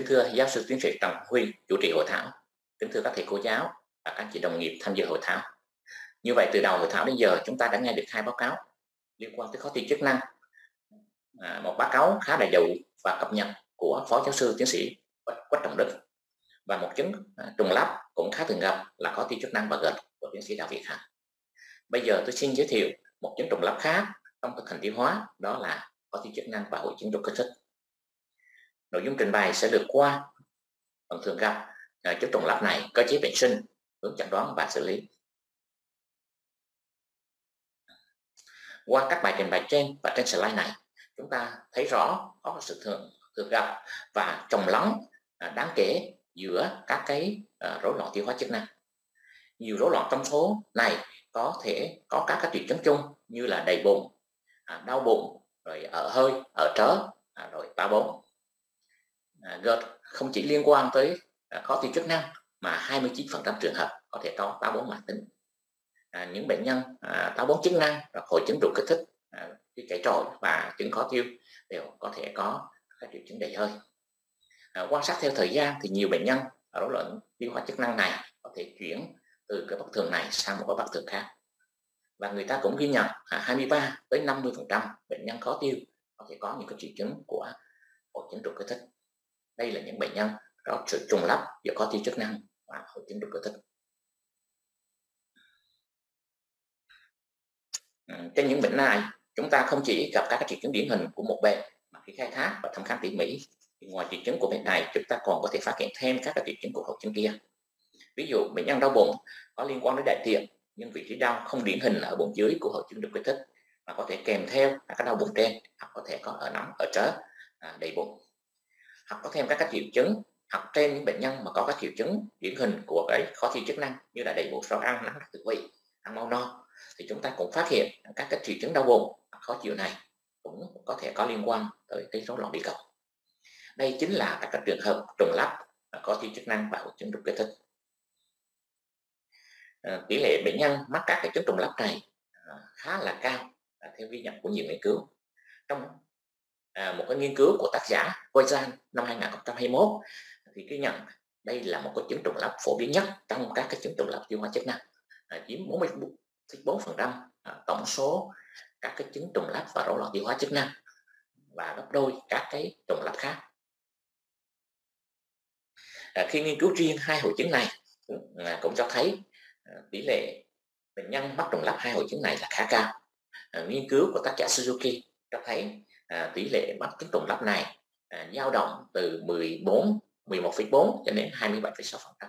Kính thưa giáo sư tiến sĩ Trần Huy, chủ trì hội thảo. Kính thưa các thầy cô giáo và các chị đồng nghiệp tham dự hội thảo. Như vậy từ đầu hội thảo đến giờ chúng ta đã nghe được hai báo cáo liên quan tới khó thi chức năng. Một báo cáo khá đầy đủ và cập nhật của Phó giáo sư tiến sĩ Quách Trọng Đức và một chứng trùng lắp cũng khá thường gặp là khó thi chức năng và gật của tiến sĩ Đào Việt Hà. Bây giờ tôi xin giới thiệu một chứng trùng lắp khác trong thực hành tiêu hóa, đó là khó thi chức năng và hội chứng trục kích thích. Nội dung trình bày sẽ được qua phần thường gặp chứng trùng lắp này, cơ chế bệnh sinh, hướng chẩn đoán và xử lý. Qua các bài trình bày trên và trên slide này, chúng ta thấy rõ có sự thường gặp và trồng lắng đáng kể giữa các cái rối loạn tiêu hóa chức năng. Nhiều rối loạn trong số này có thể có các triệu chứng chung như là đầy bụng, đau bụng, rồi ở hơi, ở trớ, rồi táo bón. GERD không chỉ liên quan tới khó tiêu chức năng mà 29% trường hợp có thể có táo bón mãn tính. Những bệnh nhân táo bón chức năng, hội chứng ruột kích thích, chảy trội và chứng khó tiêu đều có thể có các triệu chứng đầy hơi. Quan sát theo thời gian thì nhiều bệnh nhân rối loạn tiêu hóa chức năng này có thể chuyển từ cái bất thường này sang một cái bất thường khác, và người ta cũng ghi nhận 23 tới 50% bệnh nhân khó tiêu có thể có những cái triệu chứng của hội chứng ruột kích thích. Đây là những bệnh nhân có sự trùng lắp giữa khó tiêu chức năng và hội chứng ruột kích thích. Trên những bệnh này, chúng ta không chỉ gặp các triệu chứng điển hình của một bệnh, mà khi khai thác và thăm khám tỉ mỉ thì ngoài triệu chứng của bệnh này, chúng ta còn có thể phát hiện thêm các triệu chứng của hội chứng kia. Ví dụ bệnh nhân đau bụng có liên quan đến đại tiện, nhưng vị trí đau không điển hình ở bụng dưới của hội chứng ruột kích thích, mà có thể kèm theo các đau bụng trên, hoặc có thể có ở nóng, ở trớ, đầy bụng, hoặc có thêm các triệu chứng, hoặc trên những bệnh nhân mà có các triệu chứng điển hình của cái khó tiêu chức năng như là đầy bụng sau ăn, nắng tự vị, ăn mau no, thì chúng ta cũng phát hiện các triệu chứng đau bụng, khó chịu này cũng có thể có liên quan tới cái rối loạn đi cầu. Đây chính là các trường hợp trùng lắp khó tiêu chức năng và hội chứng ruột kích thích. Tỷ lệ bệnh nhân mắc các cái chứng trùng lắp này khá là cao theo ghi nhận của nhiều nghiên cứu. Trong một cái nghiên cứu của tác giả Wozan năm 2021 thì ghi nhận đây là một cái chứng trùng lắp phổ biến nhất trong các cái chứng trùng lắp tiêu hóa chức năng, chiếm 44% tổng số các cái chứng trùng lắp và rối loạn tiêu hóa chức năng, và gấp đôi các cái trùng lắp khác. Khi nghiên cứu riêng hai hội chứng này cũng cho thấy tỷ lệ bệnh nhân mắc trùng lắp hai hội chứng này là khá cao. Nghiên cứu của tác giả Suzuki cho thấy tỷ lệ mắc chứng trùng lắp này dao động từ 11,4 cho đến 27,6%.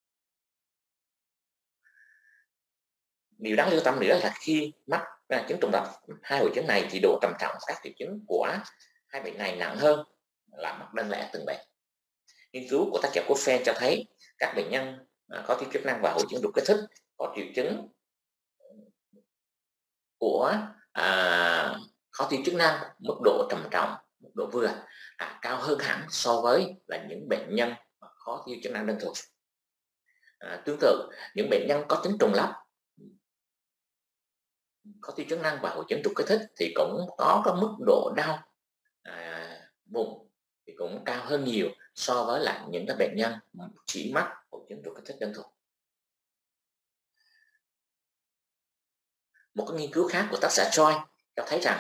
Điều đáng lưu tâm nữa là khi mắc chứng trùng lắp hai hội chứng này thì độ trầm trọng các triệu chứng của hai bệnh này nặng hơn là mắc đơn lẻ từng bệnh. Nghiên cứu của tác giả Cofen cho thấy các bệnh nhân có tiêu chức năng và hội chứng ruột kích thích có triệu chứng của khó tiêu chức năng mức độ trầm trọng, mức độ vừa cao hơn hẳn so với là những bệnh nhân khó tiêu chức năng đơn thuần. Tương tự, những bệnh nhân có chứng trùng lắp có tiêu chức năng và hội chứng ruột kích thích thì cũng có mức độ đau bụng thì cũng cao hơn nhiều so với lại những cái bệnh nhân chỉ mắc hội chứng ruột kích thích đơn thuần. Một cái nghiên cứu khác của tác giả Choi cho thấy rằng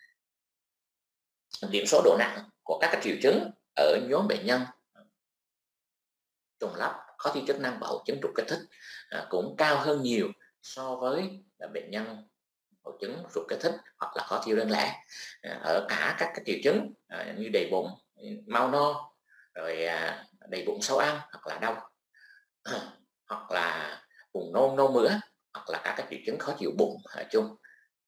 điểm số độ nặng của các triệu chứng ở nhóm bệnh nhân trùng lắp khó tiêu chức năng và hội chứng ruột kích thích cũng cao hơn nhiều so với bệnh nhân hội chứng ruột kích thích hoặc là khó tiêu đơn lẻ. Ở cả các triệu chứng như đầy bụng, mau no, rồi đầy bụng sau ăn, hoặc là đau, hoặc là buồn nôn, nôn mửa, hoặc là các triệu chứng khó chịu bụng chung.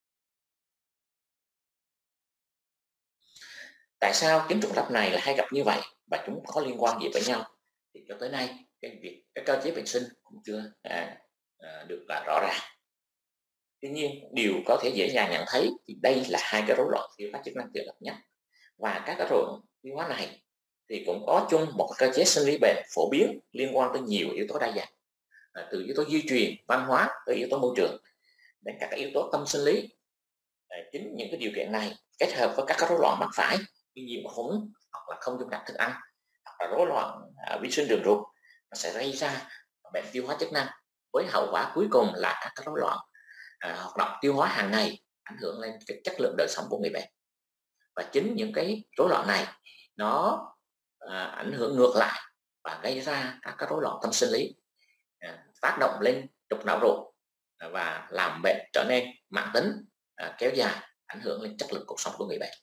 Tại sao chứng trùng lắp này là hay gặp như vậy và chúng có liên quan gì với nhau? Thì cho tới nay cái cơ chế bệnh sinh cũng chưa được rõ ràng. Tuy nhiên điều có thể dễ dàng nhận thấy thì đây là hai cái rối loạn tiêu hóa chức năng thường gặp nhất, và các cái rối loạn tiêu hóa này thì cũng có chung một cơ chế sinh lý bệnh phổ biến liên quan tới nhiều yếu tố đa dạng, từ yếu tố di truyền, văn hóa tới yếu tố môi trường đến các yếu tố tâm sinh lý. Chính những cái điều kiện này kết hợp với các rối loạn mắc phải như nhiễm khuẩn, hoặc là không dung nạp thức ăn, hoặc là rối loạn vi sinh đường ruột, nó sẽ gây ra bệnh tiêu hóa chức năng, với hậu quả cuối cùng là các cái rối loạn hoạt động tiêu hóa hàng ngày, ảnh hưởng lên cái chất lượng đời sống của người bệnh. Và chính những cái rối loạn này nó ảnh hưởng ngược lại và gây ra các cái rối loạn tâm sinh lý, tác động lên trục não ruột và làm bệnh trở nên mãn tính, kéo dài, ảnh hưởng lên chất lượng cuộc sống của người bệnh.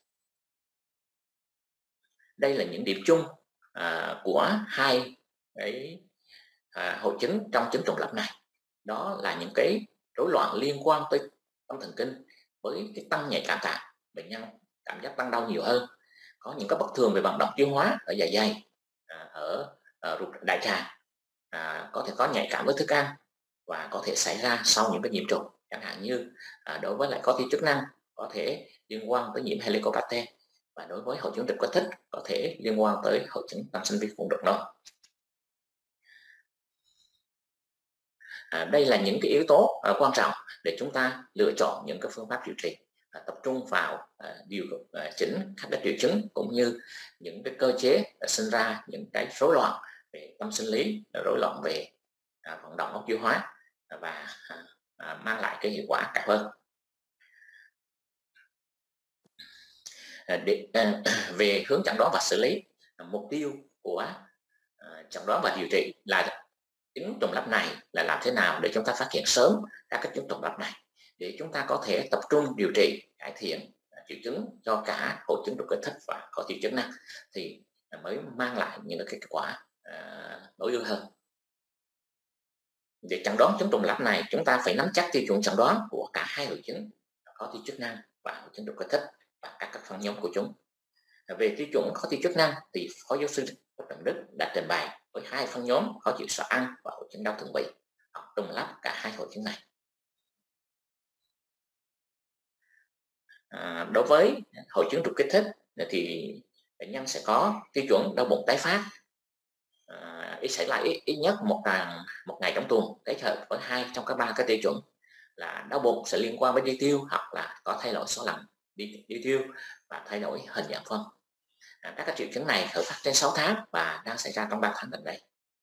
Đây là những điểm chung của hai cái hội chứng trong chứng trùng lặp này. Đó là những cái rối loạn liên quan tới tâm thần kinh, với cái tăng nhạy cảm tạng, bệnh nhân cảm giác tăng đau nhiều hơn, có những cái bất thường về vận động tiêu hóa ở dạ dày, ở ruột đại tràng, có thể có nhạy cảm với thức ăn, và có thể xảy ra sau những cái nhiễm trùng, chẳng hạn như đối với lại có thi chức năng có thể liên quan tới nhiễm Helicobacter, và đối với hội chứng trục kích thích có thể liên quan tới hội chứng tăng sinh vi khuẩn ruột non. Đây là những cái yếu tố quan trọng để chúng ta lựa chọn những cái phương pháp điều trị, tập trung vào điều chỉnh các cái triệu chứng, cũng như những cái cơ chế sinh ra những cái rối loạn về tâm sinh lý, rối loạn về vận động ống tiêu hóa, và mang lại cái hiệu quả cao hơn. Về hướng chẩn đoán và xử lý, mục tiêu của chẩn đoán và điều trị là chứng trùng lặp này là làm thế nào để chúng ta phát hiện sớm các cái chứng trùng lặp này, để chúng ta có thể tập trung điều trị, cải thiện triệu chứng cho cả hội chứng trục kích thích và có triệu chứng năng, thì mới mang lại những cái kết quả tối ưu hơn. Để chẩn đoán chứng trùng lặp này, chúng ta phải nắm chắc tiêu chuẩn chẩn đoán của cả hai hội chứng có tiêu chức năng và hội chứng trục kích thích và các phân nhóm của chúng. Về tiêu chuẩn có tiêu chức năng thì Phó Giáo sư Trần Đức đã trình bày với hai phân nhóm khó chịu sợ ăn và hội chứng đau thượng vị, hoặc trùng lắp cả hai hội chứng này. Đối với hội chứng trục kích thích thì bệnh nhân sẽ có tiêu chuẩn đau bụng tái phát, xảy ra ít nhất một ngày trong tuần, kết hợp với hai trong các ba cái tiêu chuẩn là đau bụng sẽ liên quan với đi tiêu, hoặc là có thay đổi số lần đi tiêu và thay đổi hình dạng phân. Các cái triệu chứng này khởi phát trên 6 tháng và đang xảy ra trong 3 tháng gần đây.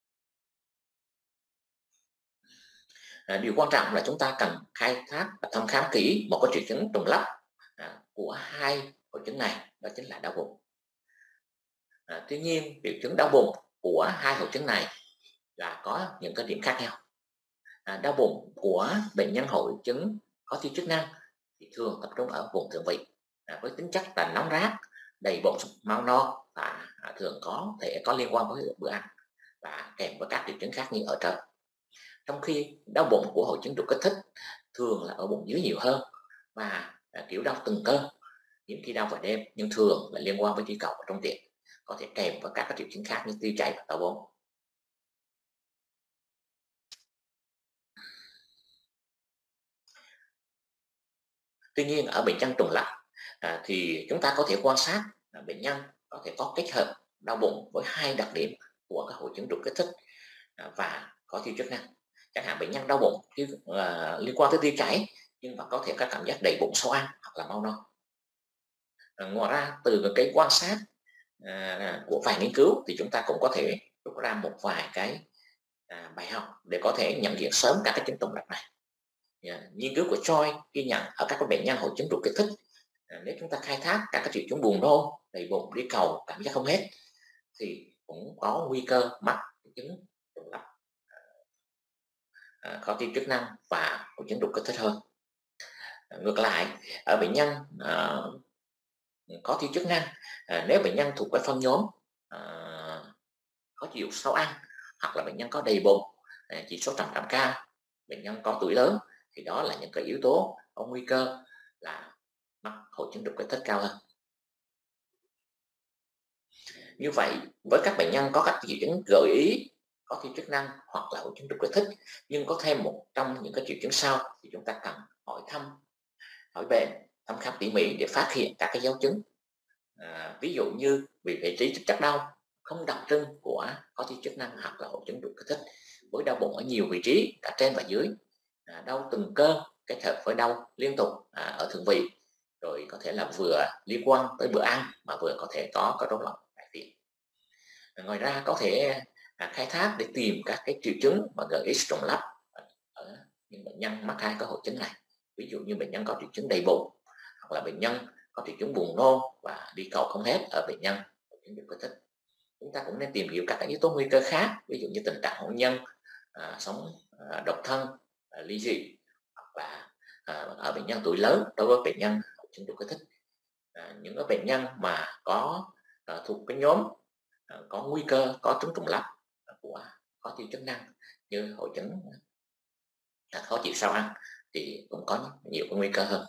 Điều quan trọng là chúng ta cần khai thác và thăm khám kỹ một cái triệu chứng trùng lắp của hai hội chứng này, đó chính là đau bụng. Tuy nhiên triệu chứng đau bụng của hai hội chứng này là có những cái điểm khác nhau. Đau bụng của bệnh nhân hội chứng có tiêu chức năng thì thường tập trung ở vùng thượng vị, với tính chất là nóng rát, đầy bụng, mau no, và thường có thể có liên quan với bữa ăn và kèm với các triệu chứng khác như ở trên. Trong khi đau bụng của hội chứng trục kích thích thường là ở bụng dưới nhiều hơn, và kiểu đau từng cơn, những khi đau vào đêm, nhưng thường là liên quan với đi cầu trong tiện, có thể kèm với các triệu chứng khác như tiêu chảy và đau bụng. Tuy nhiên ở bệnh nhân trùng lặp thì chúng ta có thể quan sát bệnh nhân có thể có kết hợp đau bụng với hai đặc điểm của các hội chứng trục kích thích và có tiêu chức năng. Chẳng hạn bệnh nhân đau bụng liên quan tới tiêu chảy, nhưng mà có thể có cảm giác đầy bụng sau ăn hoặc là mau no. Ngoài ra từ cái quan sát của vài nghiên cứu thì chúng ta cũng có thể rút ra một vài cái bài học để có thể nhận diện sớm các cái chứng trùng lặp này. Nghiên cứu của Choi ghi nhận ở các bệnh nhân hội chứng trục kích thích, nếu chúng ta khai thác các triệu chứng buồn nôn, đầy bụng, đi cầu, cảm giác không hết, thì cũng có nguy cơ mắc chứng trùng lặp có tiêu chức năng và hội chứng trục kích thích hơn. Ngược lại, ở bệnh nhân có tiêu chức năng, nếu bệnh nhân thuộc cái phân nhóm khó chịu sau ăn, hoặc là bệnh nhân có đầy bụng, chỉ số trầm cảm cao, bệnh nhân có tuổi lớn, thì đó là những cái yếu tố có nguy cơ là mắc hội chứng trục kích thích cao hơn. Như vậy, với các bệnh nhân có các triệu chứng gợi ý có tiêu chức năng hoặc là hội chứng trục kích thích, nhưng có thêm một trong những cái triệu chứng sau, thì chúng ta cần hỏi bệnh, thăm khám tỉ mỉ để phát hiện các cái dấu chứng. Ví dụ như vì vị trí chất đau không đặc trưng của có tiêu chức năng hoặc là hội chứng trục kích thích, với đau bụng ở nhiều vị trí cả trên và dưới, đau từng cơ kết hợp với đau liên tục ở thượng vị, rồi có thể là vừa liên quan tới bữa ăn mà vừa có thể có rối loạn đại tiện. Ngoài ra có thể khai thác để tìm các cái triệu chứng mà GX trùng lắp ở những bệnh nhân mắc hai cái hội chứng này. Ví dụ như bệnh nhân có triệu chứng đầy bụng, hoặc là bệnh nhân có triệu chứng buồn nôn và đi cầu không hết ở bệnh nhân hội chứng ruột kích thích. Chúng ta cũng nên tìm hiểu các cái yếu tố nguy cơ khác, ví dụ như tình trạng hôn nhân, sống độc thân, ly dị, hoặc là ở bệnh nhân tuổi lớn đối với bệnh nhân hội chứng ruột kích thích. Những cái bệnh nhân mà có thuộc cái nhóm có nguy cơ có trứng trùng lắp của khó tiêu chức năng như hội chứng khó chịu sau ăn thì cũng có nhiều cái nguy cơ hơn.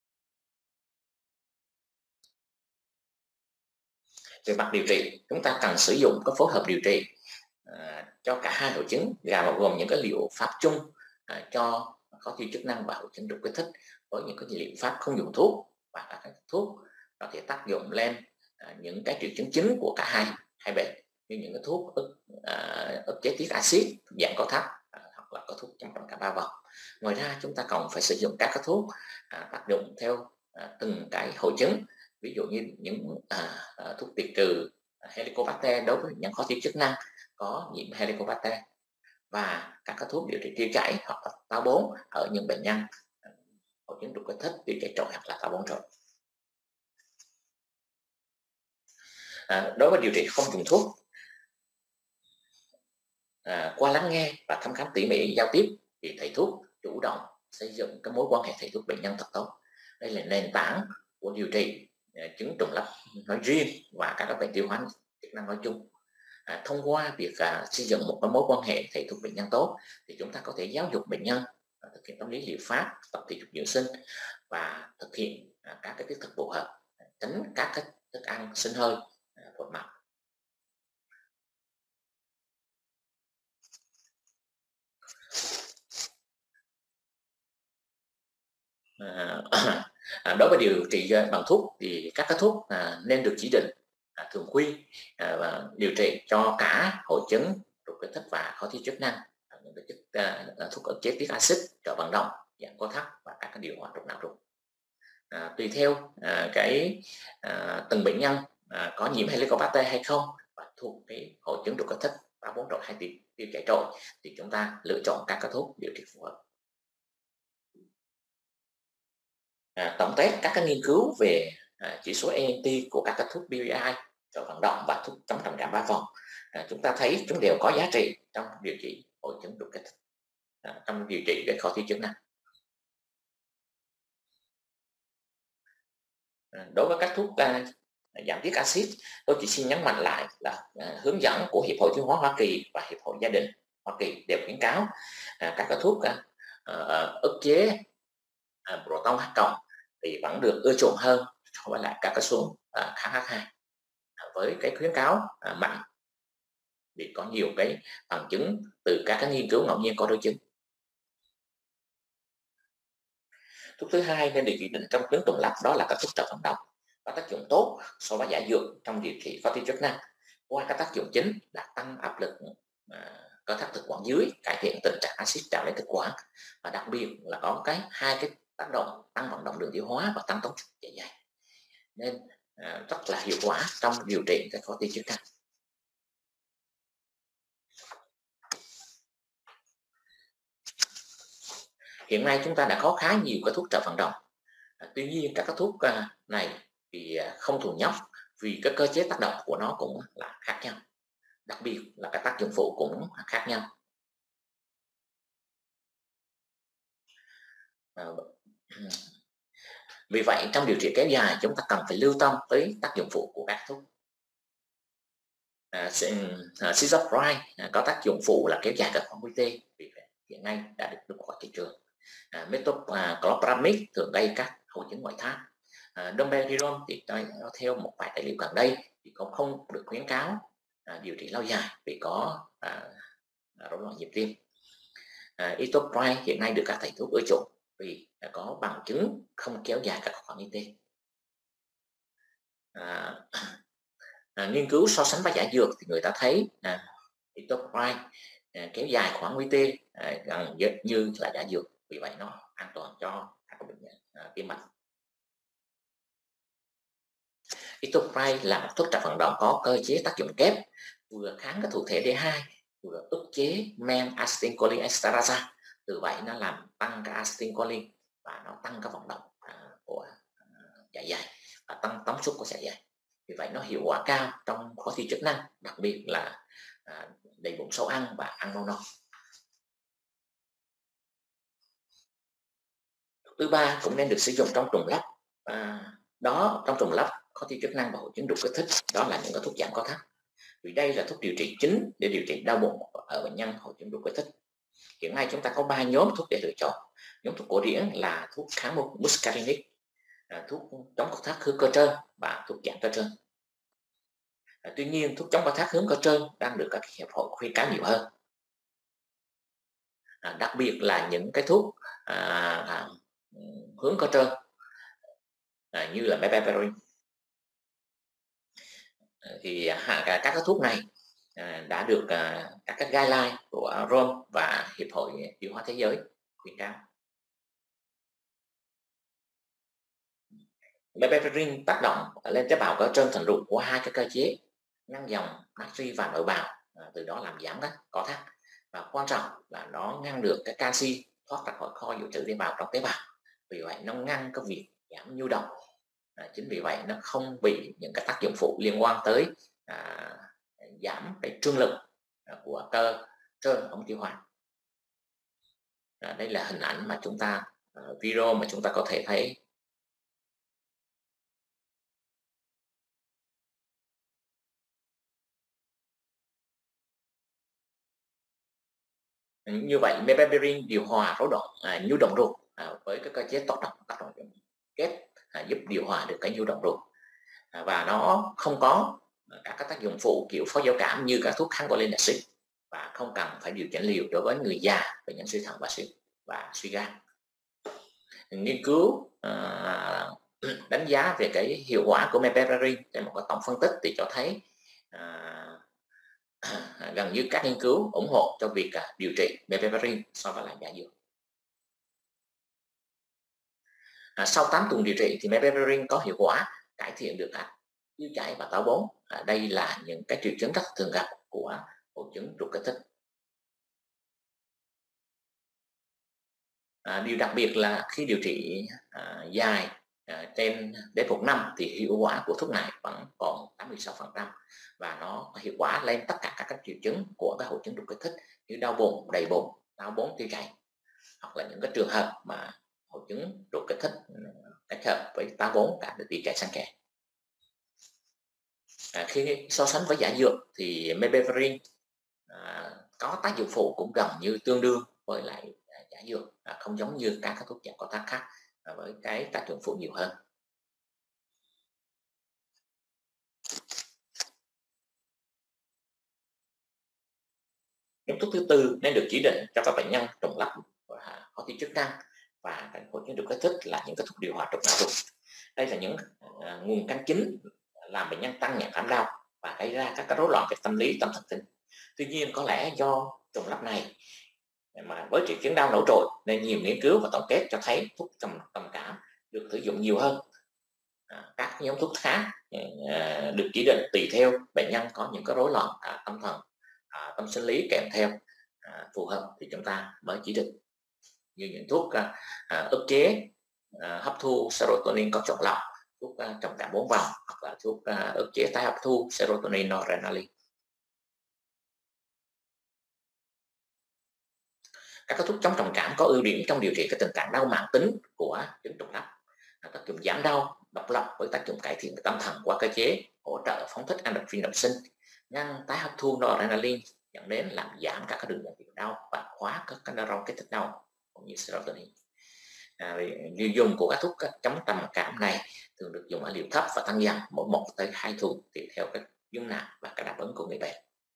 Về mặt điều trị, chúng ta cần sử dụng cái phối hợp điều trị cho cả hai hội chứng, gồm những cái liệu pháp chung cho khó tiêu chức năng và hội chứng ruột kích thích, với những cái liệu pháp không dùng thuốc, và các thuốc có thể tác dụng lên những cái triệu chứng chính của cả hai bệnh, như những cái thuốc ức chế tiết axit dạng có thắt, hoặc là có thuốc chống trầm cảm ba vòng. Ngoài ra chúng ta còn phải sử dụng các cái thuốc tác dụng theo từng cái hội chứng, ví dụ như những thuốc tiệt trừ Helicobacter đối với bệnh nhân khó tiêu chức năng có nhiễm Helicobacter, và các cái thuốc điều trị tiêu chảy hoặc là táo bón ở những bệnh nhân hội chứng ruột kích thích, tiêu chảy trội hoặc là táo bón trội. Đối với điều trị không dùng thuốc, qua lắng nghe và thăm khám tỉ mỉ giao tiếp thì thầy thuốc chủ động xây dựng cái mối quan hệ thầy thuốc bệnh nhân thật tốt. Đây là nền tảng của điều trị chứng trùng lắp nói riêng và các bệnh tiêu hóa chức năng nói chung. Thông qua việc xây dựng một cái mối quan hệ thầy thuốc bệnh nhân tốt thì chúng ta có thể giáo dục bệnh nhân thực hiện tâm lý liệu pháp, tập thể dục dưỡng sinh và thực hiện các cái tiết thực phù hợp, tránh các cái thức ăn sinh hơi vượt mặt. Đối với điều trị bằng thuốc thì các cái thuốc nên được chỉ định thường quy và điều trị cho cả hội chứng ruột kích thích và khó tiêu chức năng, những cái thuốc ức chế tiết axit, trợ vận động, giảm co thắt và các cái điều hòa trục não ruột. Tùy theo từng bệnh nhân có nhiễm Helicobacter hay không và thuộc cái hội chứng ruột kích thích, táo bón trội hay tiêu chảy trội thì chúng ta lựa chọn các cái thuốc điều trị phù hợp. Tổng kết các cái nghiên cứu về chỉ số ANT của các cái thuốc PPI, trợ vận động và thuốc chống trầm cảm ba vòng, chúng ta thấy chúng đều có giá trị trong điều trị hội chứng ruột kích thích, trong điều trị cái khó tiêu chức năng. Đối với các thuốc giảm tiết axit, tôi chỉ xin nhấn mạnh lại là hướng dẫn của Hiệp hội Tiêu hóa Hoa Kỳ và Hiệp hội Gia đình Hoa Kỳ đều khuyến cáo các cái thuốc ức chế proton H cộng thì vẫn được ưa chuộng hơn so với lại các cái số kháng H2, với cái khuyến cáo mạnh vì có nhiều cái bằng chứng từ các cái nghiên cứu ngẫu nhiên có đối chứng. Thuốc thứ hai nên được chỉ định trong chứng trùng lắp đó là các thuốc trợ vận động, có tác dụng tốt so với giả dược trong điều trị khó tiêu chức năng. Qua các tác dụng chính là tăng áp lực cơ thắt thực quản dưới, cải thiện tình trạng axit trào lên thực quản, và đặc biệt là có hai cái tác động tăng vận động đường tiêu hóa và tăng tốc dạ dày, nên rất là hiệu quả trong điều trị cái khó tiêu chức năng. Hiện nay chúng ta đã có khá nhiều cái thuốc trợ vận động, tuy nhiên các thuốc này thì không thuần nhóc vì cái cơ chế tác động của nó cũng là khác nhau, đặc biệt là các tác dụng phụ cũng khác nhau. Vì vậy trong điều trị kéo dài chúng ta cần phải lưu tâm tới tác dụng phụ của các thuốc. Schizophrenia có tác dụng phụ là kéo dài các khoảng nguy tê, vì vậy hiện nay đã được đưa khỏi thị trường. Metoclopramid thường gây các hội chứng ngoại tháp. Domperidone thì theo một vài tài liệu gần đây thì cũng không được khuyến cáo điều trị lâu dài vì có rối loạn nhịp tim. Etopride hiện nay được các thầy thuốc ưa chuộng vì có bằng chứng không kéo dài các khoảng nguy tê. Nghiên cứu so sánh với giả dược thì người ta thấy Etopride kéo dài khoảng nguy tê gần như là giả dược, vì vậy nó an toàn cho các bệnh nhân tim mạch. Etopride là một thuốc trợ vận động có cơ chế tác dụng kép vừa kháng cái thụ thể D2, vừa ức chế men acetylcholine esterase. Từ vậy nó làm tăng cái acetylcholine và nó tăng cái vận động của dạ dày và tăng tống suất của dạ dày. Vì vậy nó hiệu quả cao trong khó tiêu chức năng, đặc biệt là đầy bụng sâu ăn và ăn no no. Thứ ba cũng nên được sử dụng trong trùng lắp. Đó, trong trùng lắp khó tiêu chức năng và hội chứng đục kích thích, đó là những cái thuốc giảm co thắt. Vì đây là thuốc điều trị chính để điều trị đau bụng ở bệnh nhân hội chứng đục kích thích. Hiện nay chúng ta có 3 nhóm thuốc để lựa chọn. Nhóm thuốc cổ điển là thuốc kháng muscarinic, thuốc chống co thắt hướng cơ trơn và thuốc giảm cơ trơn. Tuy nhiên thuốc chống co thắt hướng cơ trơn đang được các hiệp hội khuyến cáo nhiều hơn, đặc biệt là những cái thuốc hướng cơ trơn như là meperidine. Thì các cái thuốc này đã được các cái guideline của Rome và Hiệp hội Tiêu hóa Thế giới khuyến cáo. Meperidine tác động lên tế bào cơ trơn thành ruột của hai cái cơ chế ngăn dòng natri và nội bào, từ đó làm giảm các co thắt, và quan trọng là nó ngăn được cái canxi thoát ra khỏi kho dự trữ tế bào trong tế bào. Vì vậy nó ngăn cái việc giảm nhu động. Chính vì vậy nó không bị những cái tác dụng phụ liên quan tới giảm cái trương lực của cơ trơn ống tiêu hóa. Đây là hình ảnh mà chúng ta video mà chúng ta có thể thấy. Như vậy meperidine điều hòa rối loạn nhu động ruột với cái cơ chế tác động kết giúp điều hòa được cái nhu động ruột, và nó không có các tác dụng phụ kiểu phó giao cảm như các thuốc kháng cholinergic acid, và không cần phải điều chỉnh liều đối với người già, bệnh nhân suy thận và suy gan. Nghiên cứu đánh giá về cái hiệu quả của meperidine trên một cái tổng phân tích thì cho thấy gần như các nghiên cứu ủng hộ cho việc điều trị meperidine so với lại giả dược. Sau 8 tuần điều trị thì meperidine có hiệu quả cải thiện được tiêu chảy và táo bón. Đây là những cái triệu chứng rất thường gặp của hội chứng ruột kích thích. Điều đặc biệt là khi điều trị dài trên đến 1 năm thì hiệu quả của thuốc này vẫn còn 86%, và nó hiệu quả lên tất cả các triệu chứng của cái hội chứng ruột kích thích như đau bụng, đầy bụng, táo bón, tiêu chảy, hoặc là những cái trường hợp mà hội chứng ruột kích thích kết hợp với táo bón cả được tiêu chảy xen kẽ. Khi so sánh với giả dược thì meperidine có tác dụng phụ cũng gần như tương đương với lại giả dược, không giống như các thuốc giảm co thắt khác với cái tác dụng phụ nhiều hơn. Nhóm thuốc thứ tư nên được chỉ định cho các bệnh nhân trùng lắp khó tiêu chức năng và hội chứng ruột kích thích là những cái thuốc điều hòa trục não ruột. Đây là những nguồn canh chính làm bệnh nhân tăng nhận cảm đau và gây ra các rối loạn về tâm lý, tâm thần kinh. Tuy nhiên có lẽ do trùng lắp này mà với triệu chứng đau nổi trội nên nhiều nghiên cứu và tổng kết cho thấy thuốc trầm cảm được sử dụng nhiều hơn các nhóm thuốc khác được chỉ định tùy theo bệnh nhân có những cái rối loạn tâm thần, tâm sinh lý kèm theo phù hợp thì chúng ta mới chỉ định, như những thuốc ức chế hấp thu serotonin có chọn lọc, thuốc trầm cảm 4 vòng, hoặc là thuốc ức chế tái hấp thu serotonin noradrenaline. Các thuốc chống trầm cảm có ưu điểm trong điều trị cái tình trạng đau mãn tính của chứng trùng lắp, tác dụng giảm đau độc lập với tác dụng cải thiện tâm thần qua cơ chế hỗ trợ phóng thích endorphin động sinh, ngăn tái hấp thu noradrenaline dẫn đến làm giảm các đường nhận diện đau và khóa các neuron kích thích đau cũng như serotonin. Liều dùng của các thuốc chống trầm cảm này thường được dùng ở liều thấp và tăng dần mỗi 1 tới 2 tuần tùy theo các dung nạp và các đáp ứng của người bệnh.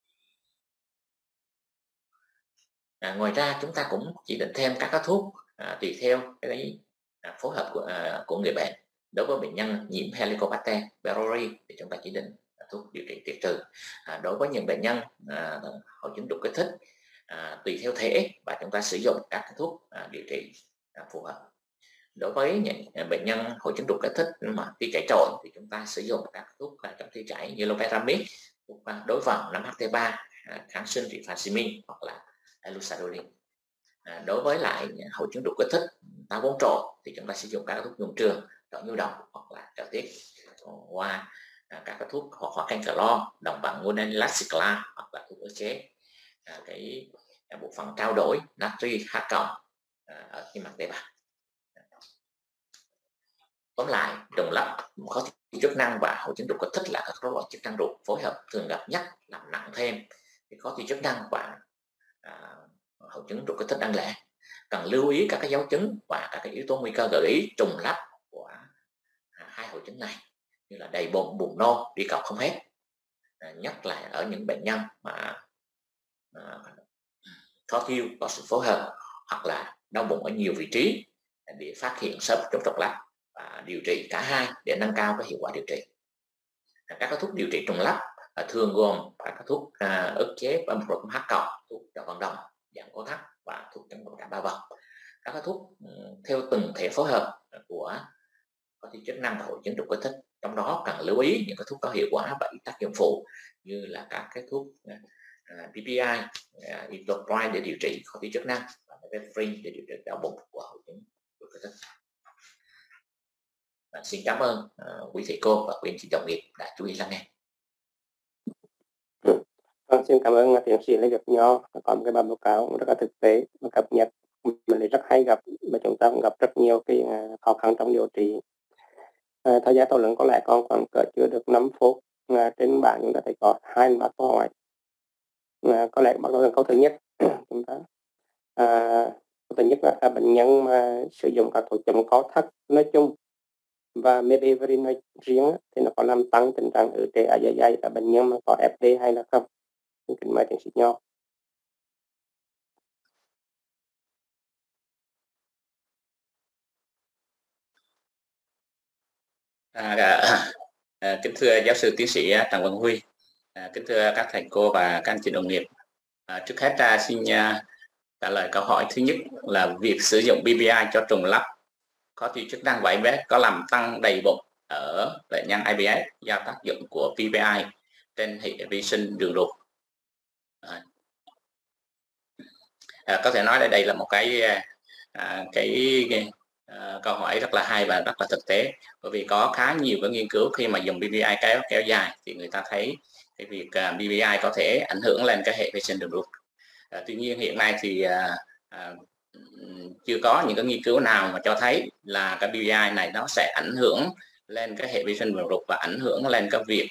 Ngoài ra chúng ta cũng chỉ định thêm các thuốc tùy theo cái phối hợp của người bệnh. Đối với bệnh nhân nhiễm Helicobacter pylori thì chúng ta chỉ định thuốc điều trị tiệt trừ. Đối với những bệnh nhân hội chứng ruột kích thích tùy theo thể và chúng ta sử dụng các thuốc điều trị phù hợp. Đối với những bệnh nhân hội chứng ruột kích thích mà tiêu chảy trội thì chúng ta sử dụng các thuốc chống tiêu chảy như loperamide, thuốc đối vần 5-HT3, kháng sinh rifaximin hoặc là alusadolin. Đối với lại hội chứng ruột kích thích táo bón trộn thì chúng ta sử dụng các thuốc nhuận trường, đỡ nhu động hoặc là trợ tiết qua các thuốc hoặc Kencalor, đồng bằng Guanylate hoặc là thuốc ức chế cái bộ phận trao đổi natri H cộng ở cái mặt tế bào. Tóm lại, trùng lắp khó thi chức năng và hội chứng ruột kích thích là các rối loạn chức năng ruột phối hợp thường gặp nhất, làm nặng thêm cái khó thi chức năng và hội chứng ruột kích thích đáng lẽ. Cần lưu ý các cái dấu chứng và các cái yếu tố nguy cơ gợi ý trùng lắp của hai hội chứng này, như là đầy bụng, buồn nôn, đi cọc không hết, nhất là ở những bệnh nhân mà khó tiêu có sự phối hợp hoặc là đau bụng ở nhiều vị trí, để phát hiện sớm chống trùng lắp và điều trị cả hai để nâng cao cái hiệu quả điều trị. Các thuốc điều trị trùng lắp thường gồm các thuốc ức chế âm protein H cộng, thuốc trợ vận động, giảm co thắt và thuốc chống bội cảm ba vòng. Các thuốc theo từng thể phối hợp của có thi chức năng và hội chứng ruột kích thích, trong đó cần lưu ý những cái thuốc có hiệu quả và ít tác dụng phụ như là các cái thuốc PPI, Etopride để điều trị khó thi chức năng và Mepinephrine để điều trị đau bụng của hội chứng ruột kích thích. Xin cảm ơn quý thầy cô và quý anh chị đồng nghiệp đã chú ý lắng nghe. Xin cảm ơn tiến sĩ Lê Việt Nho, có một cái báo cáo rất là thực tế và cập nhật, mình rất hay gặp và chúng ta cũng gặp rất nhiều cái khó khăn trong điều trị. Thời gian thảo luận có lẽ còn cỡ chưa được 5 phút. Trên bảng chúng ta thấy có 2-3 câu hỏi. Có lẽ bắt đầu từ câu thứ nhất. Chúng ta câu thứ nhất là bệnh nhân mà sử dụng các thuốc chống co thắt nói chung và Mepinephrine nói riêng thì nó có làm tăng tình trạng ứ trệ ở dạ dày ở bệnh nhân mà có FD hay là không? Xin kính mời tiến sĩ Nho. Kính thưa giáo sư tiến sĩ Trần Văn Huy, kính thưa các thầy cô và các anh chị đồng nghiệp. Trước hết xin trả lời câu hỏi thứ nhất là việc sử dụng PPI cho trùng lắp khó thi chức năng của IBS có làm tăng đầy bụng ở bệnh nhân IBS do tác dụng của PPI trên hệ vi sinh đường ruột. Có thể nói đây là một câu hỏi rất là hay và rất là thực tế, bởi vì có khá nhiều cái nghiên cứu khi mà dùng PPI kéo dài thì người ta thấy cái việc PPI có thể ảnh hưởng lên cái hệ vi sinh đường ruột. Tuy nhiên hiện nay thì chưa có những cái nghiên cứu nào mà cho thấy là cái PPI này nó sẽ ảnh hưởng lên cái hệ vi sinh đường ruột và ảnh hưởng lên cái việc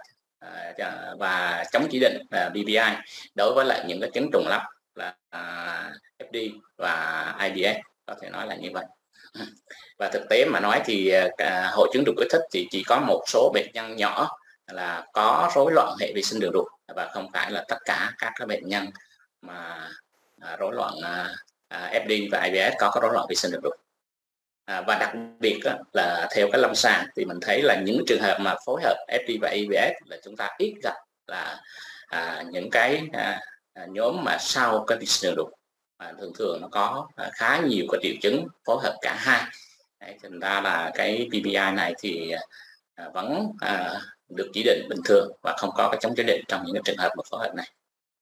và chống chỉ định PPI đối với lại những cái chứng trùng lắp là FD và IBS, có thể nói là như vậy. Và thực tế mà nói thì hội chứng ruột kích thích thì chỉ có một số bệnh nhân nhỏ là có rối loạn hệ vi sinh đường ruột và không phải là tất cả các bệnh nhân mà rối loạn FD và IBS có rối loạn vi sinh đường ruột. Và đặc biệt là theo cái lâm sàng thì mình thấy là những trường hợp mà phối hợp FD và IBS là chúng ta ít gặp là những cái nhóm mà sau cái vi sinh đường ruột, thường nó có khá nhiều cái triệu chứng phối hợp cả hai. Thành ra là cái PPI này thì vẫn được chỉ định bình thường và không có cái chống chỉ định trong những cái trường hợp mà phối hợp này.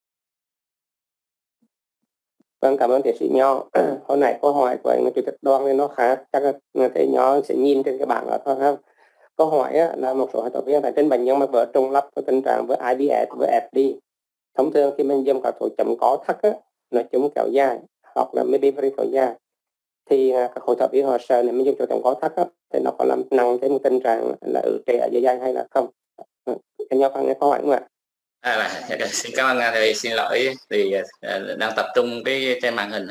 Vâng, cảm ơn tiến sĩ Nho. Hồi nãy câu hỏi của anh chủ tịch đoàn thì nó khác, chắc là thầy Nho sẽ nhìn trên cái bảng đó thôi không? Câu hỏi là một số thành viên tại trên bệnh nhân mà vỡ trùng lắp có tình trạng với IBS với FD. Thông thường khi mình dùng các thuốc chống co thắt nói chung kéo dài hoặc là Mepinephrine kéo dài thì các hội thẩm viên họ sợ nếu mình dùng thuốc chống co thắt thì nó có làm nặng thêm một tình trạng là ứ trệ ở dạ dày hay là không? Anh Nho nghe câu hỏi không ạ? Xin cảm ơn thầy, xin lỗi thì đang tập trung cái trên màn hình.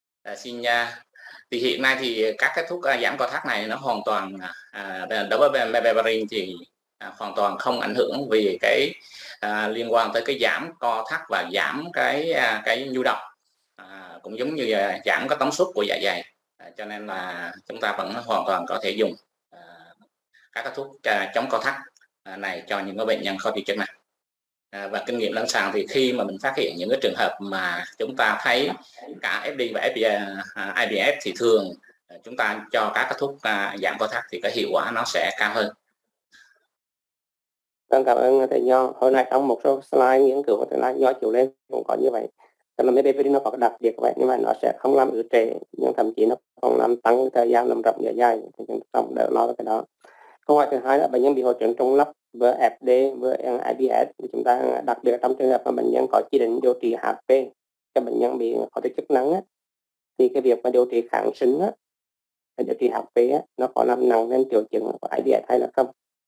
Thì hiện nay thì các cái thuốc giảm co thắt này nó hoàn toàn đối với Mepinephrine thì hoàn toàn không ảnh hưởng vì cái liên quan tới cái giảm co thắt và giảm cái nhu động, cũng giống như giảm cái tống suất của dạ dày, cho nên là chúng ta vẫn hoàn toàn có thể dùng các cái thuốc chống co thắt này cho những cái bệnh nhân khó thi chức năng. Và kinh nghiệm lâm sàng thì khi mà mình phát hiện những cái trường hợp mà chúng ta thấy cả FD và IBS thì thường chúng ta cho các cái thuốc giảm co thắt thì cái hiệu quả nó sẽ cao hơn. Vâng, cảm ơn thầy Nho. Hồi nãy trong một số slide nghiên cứu của thầy Nho chiếu lên cũng có như vậy. Tức là meperidine nó có cái đặc biệt vậy, nhưng mà nó sẽ không làm ứ trệ, nhưng thậm chí nó còn làm tăng thời gian nằm rộng dạ dày, thì chúng ta không đỡ lo về cái đó. Câu hỏi thứ hai là bệnh nhân bị hội chứng trùng lấp với FD với IBS, thì chúng ta đặc biệt trong trường hợp mà bệnh nhân có chỉ định điều trị HP cho bệnh nhân bị có cái chức năng á, thì cái việc mà điều trị kháng sinh á, điều trị HP á, nó có làm nặng lên triệu chứng của IBS hay là không?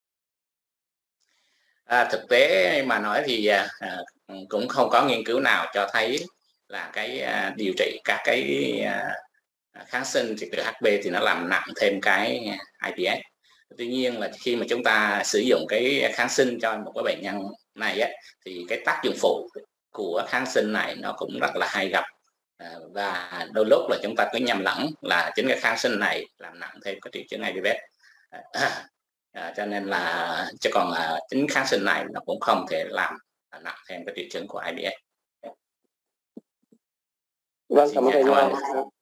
Thực tế mà nói thì cũng không có nghiên cứu nào cho thấy là cái điều trị các cái kháng sinh thì từ HP thì nó làm nặng thêm cái IBS. Tuy nhiên là khi mà chúng ta sử dụng cái kháng sinh cho một cái bệnh nhân này á, thì cái tác dụng phụ của kháng sinh này nó cũng rất là hay gặp, và đôi lúc là chúng ta cứ nhầm lẫn là chính cái kháng sinh này làm nặng thêm cái triệu chứng IBS. Cho nên là chứ còn chính kháng sinh này nó cũng không thể làm nặng thêm cái triệu chứng của IBS. Vâng, cảm ơn thầy Nho.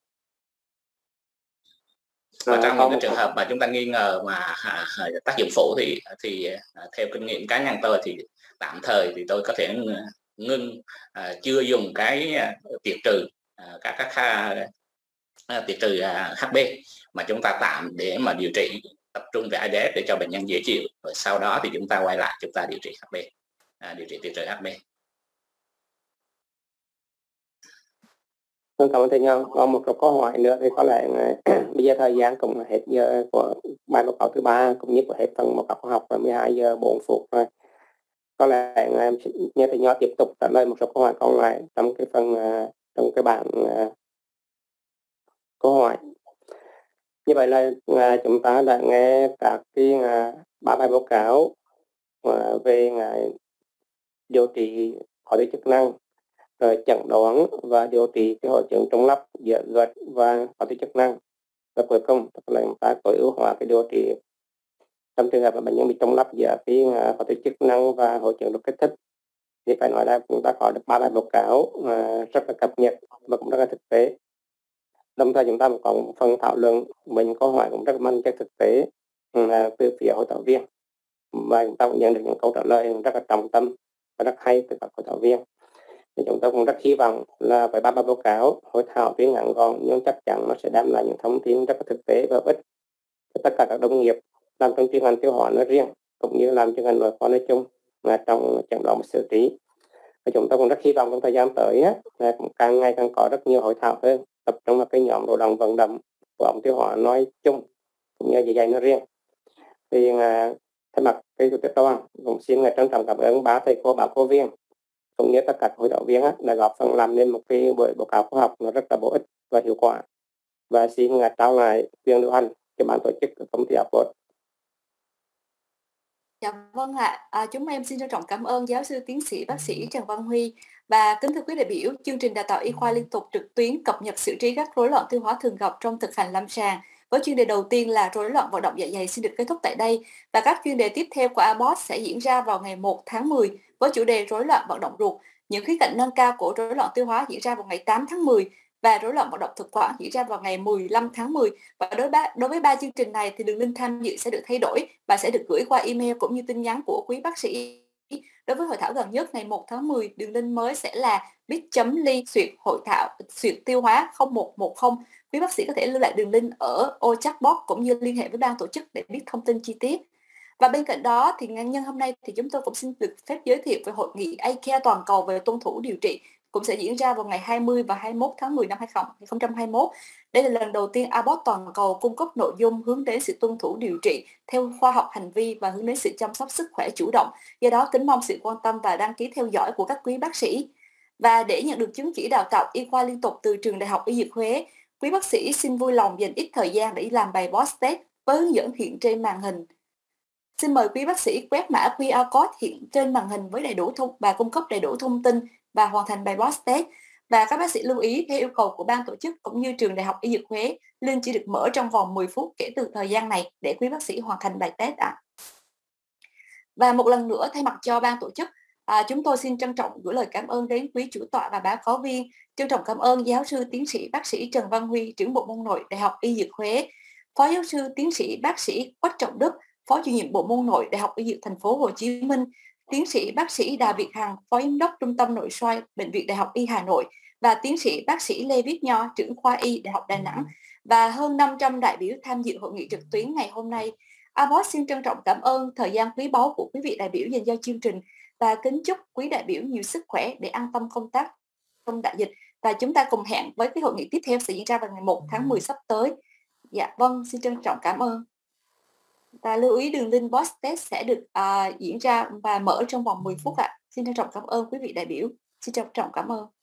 Và trong những cái trường hợp mà chúng ta nghi ngờ mà tác dụng phụ thì theo kinh nghiệm cá nhân tôi thì tạm thời thì tôi có thể ngưng, chưa dùng cái tiệt trừ tiệt trừ HB, mà chúng ta tạm để mà điều trị tập trung về IBS để cho bệnh nhân dễ chịu, rồi sau đó thì chúng ta quay lại chúng ta điều trị HB, điều trị tiệt trừ HB. Cảm ơn thầy Nho. Còn một câu hỏi nữa thì có lẽ bây giờ thời gian cũng hết giờ của bài báo cáo thứ 3 cũng như của hết phần báo cáo khoa học, là 12 giờ 4 phút rồi. Có lẽ nhờ thầy Nho tiếp tục trả lời một số câu hỏi còn lại trong cái phần trong cái bảng câu hỏi. Như vậy là chúng ta đã nghe các cái 3 bài báo cáo về điều trị hoại tử chức năng, rồi chẩn đoán và điều trị cái hội chứng trùng lấp giữa gợt và hoại tử chức năng, và cuối cùng là chúng ta tối ưu hóa cái điều trị trong trường hợp mà bệnh nhân bị trùng lấp giữa cái hoại tử chức năng và hội chứng ruột kích thích. Thì phải nói là chúng ta có được 3 bài báo cáo rất là cập nhật và cũng rất là thực tế. Đồng thời chúng ta có một phần thảo luận mình câu hỏi cũng rất mang chất thực tế từ phía hội thảo viên, và chúng ta cũng nhận được những câu trả lời rất là trọng tâm và rất hay từ các hội thảo viên. Thì chúng ta cũng rất hy vọng là với 3 báo cáo hội thảo viên ngắn gọn nhưng chắc chắn nó sẽ đem lại những thông tin rất là thực tế và ích cho tất cả các đồng nghiệp làm trong chuyên ngành tiêu hóa nói riêng cũng như làm chuyên ngành nội khoa nói chung trong chẩn đoán và xử trí. Và chúng ta cũng rất hy vọng trong thời gian tới cũng càng ngày càng có rất nhiều hội thảo hơn, tập trung vào cái nhóm lao động vận động của ống tiêu hóa nói chung cũng như dạ dày nói riêng. Thì thay mặt cái chủ tịch đoàn cũng xin trân trọng cảm ơn 3 thầy cô báo cáo viên cũng như tất cả hội thảo viên đã góp phần làm nên một cái buổi báo cáo khoa học nó rất là bổ ích và hiệu quả. Và xin trao lại quyền điều hành cho ban tổ chức của công ty Upload. Dạ vâng ạ. Chúng em xin trân trọng cảm ơn giáo sư tiến sĩ bác sĩ Trần Văn Huy. Và kính thưa quý đại biểu, chương trình đào tạo y khoa liên tục trực tuyến cập nhật xử trí các rối loạn tiêu hóa thường gặp trong thực hành lâm sàng với chuyên đề đầu tiên là rối loạn vận động dạ dày xin được kết thúc tại đây, và các chuyên đề tiếp theo của ABOT sẽ diễn ra vào ngày 1 tháng 10 với chủ đề rối loạn vận động ruột. Những khía cạnh nâng cao của rối loạn tiêu hóa diễn ra vào ngày 8 tháng 10 và rối loạn vận động thực quản diễn ra vào ngày 15 tháng 10. Và đối với 3 chương trình này thì đường link tham dự sẽ được thay đổi và sẽ được gửi qua email cũng như tin nhắn của quý bác sĩ. Đối với hội thảo gần nhất ngày 1 tháng 10, đường link mới sẽ là bit.ly/hội thảo tiêu hóa 0110. Quý bác sĩ có thể lưu lại đường link ở ô chat box cũng như liên hệ với ban tổ chức để biết thông tin chi tiết. Và bên cạnh đó thì nhân hôm nay thì chúng tôi cũng xin được phép giới thiệu về hội nghị ACARE toàn cầu về tuân thủ điều trị cũng sẽ diễn ra vào ngày 20 và 21 tháng 10 năm 2021. Đây là lần đầu tiên ABOT toàn cầu cung cấp nội dung hướng đến sự tuân thủ điều trị theo khoa học hành vi và hướng đến sự chăm sóc sức khỏe chủ động. Do đó kính mong sự quan tâm và đăng ký theo dõi của các quý bác sĩ. Và để nhận được chứng chỉ đào tạo y khoa liên tục từ Trường Đại học Y Dược Huế, quý bác sĩ xin vui lòng dành ít thời gian để làm bài BOSS test với hướng dẫn hiện trên màn hình. Xin mời quý bác sĩ quét mã QR code hiện trên màn hình với đầy đủ và cung cấp đầy đủ thông tin và hoàn thành bài BOSS test. Và các bác sĩ lưu ý theo yêu cầu của ban tổ chức cũng như Trường Đại học Y Dược Huế, link chỉ được mở trong vòng 10 phút kể từ thời gian này để quý bác sĩ hoàn thành bài test ạ. Và một lần nữa thay mặt cho ban tổ chức, chúng tôi xin trân trọng gửi lời cảm ơn đến quý chủ tọa và báo cáo viên. Trân trọng cảm ơn giáo sư tiến sĩ bác sĩ Trần Văn Huy, trưởng bộ môn nội Đại học Y Dược Huế, phó giáo sư tiến sĩ bác sĩ Quách Trọng Đức, Phó chủ nhiệm Bộ môn Nội, Đại học Y Dược Thành phố Hồ Chí Minh, tiến sĩ bác sĩ Đào Việt Hằng, Phó Giám đốc Trung tâm Nội soi Bệnh viện Đại học Y Hà Nội và tiến sĩ bác sĩ Lê Viết Nho, trưởng khoa Y Đại học Đà Nẵng và hơn 500 đại biểu tham dự hội nghị trực tuyến ngày hôm nay. ABOT xin trân trọng cảm ơn thời gian quý báu của quý vị đại biểu dành cho chương trình và kính chúc quý đại biểu nhiều sức khỏe để an tâm công tác trong đại dịch. Và chúng ta cùng hẹn với cái hội nghị tiếp theo sẽ diễn ra vào ngày 1 tháng 10 sắp tới. Dạ vâng, xin trân trọng cảm ơn. Và lưu ý đường link boss test sẽ được diễn ra và mở trong vòng 10 phút ạ. Xin trân trọng cảm ơn quý vị đại biểu. Xin trân trọng cảm ơn.